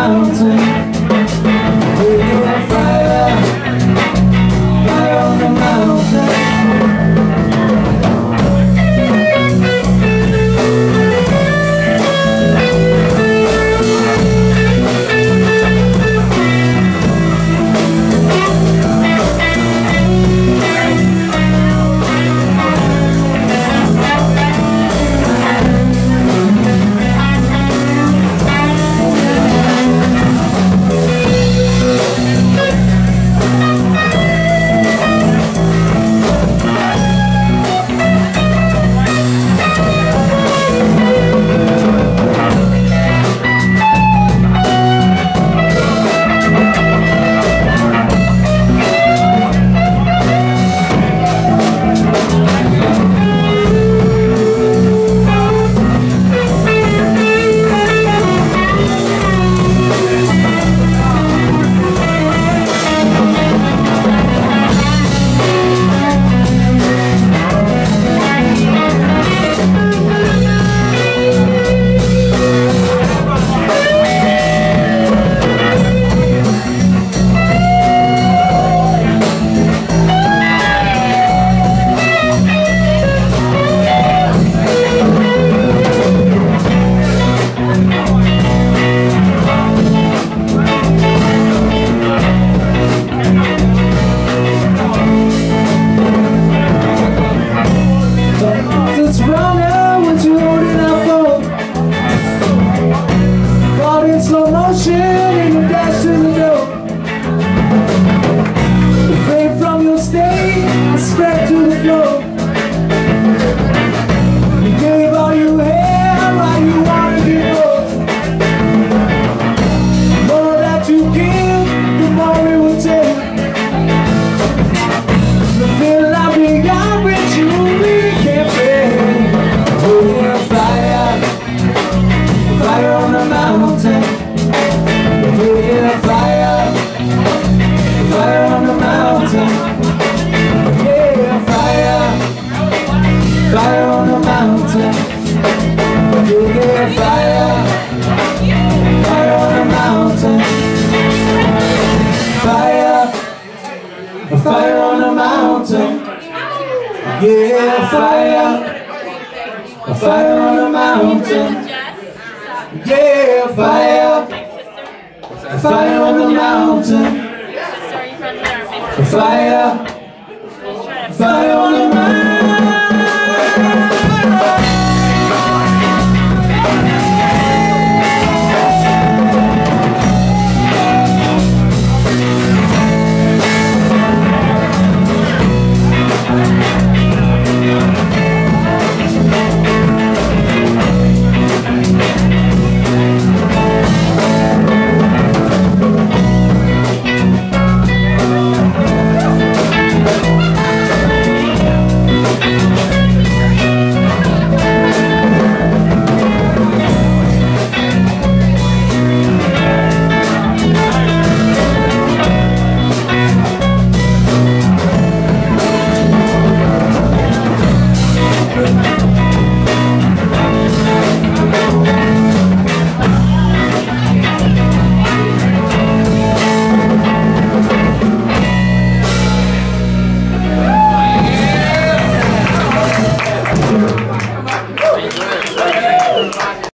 mountain. Yeah, fire, fire on the mountain. Slow motion and you dash to the door. The flame from your stain spread to the floor. You gave all you had while you wanted it more. The more that you give, the more it will take. The feeling I begun with you really can't fail. Oh yeah, fire, fire on the mountain. Yeah, fire, fire on the mountain. Yeah, fire, fire on the mountain. Yeah, fire, fire on the mountain. Fire, fire on the mountain. Yeah, fire, fire on the mountain. Yeah, fire. Fire on the mountain. Fire.